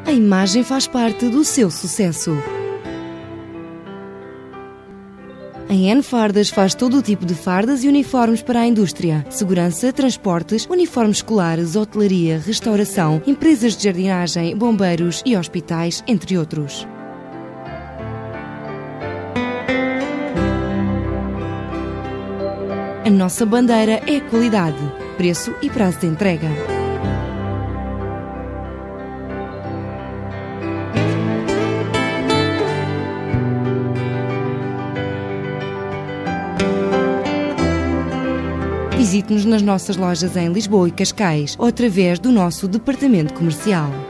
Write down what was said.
A imagem faz parte do seu sucesso. A N Fardas faz todo o tipo de fardas e uniformes para a indústria, segurança, transportes, uniformes escolares, hotelaria, restauração, empresas de jardinagem, bombeiros e hospitais, entre outros. A nossa bandeira é a qualidade, preço e prazo de entrega. Visite-nos nas nossas lojas em Lisboa e Cascais ou através do nosso departamento comercial.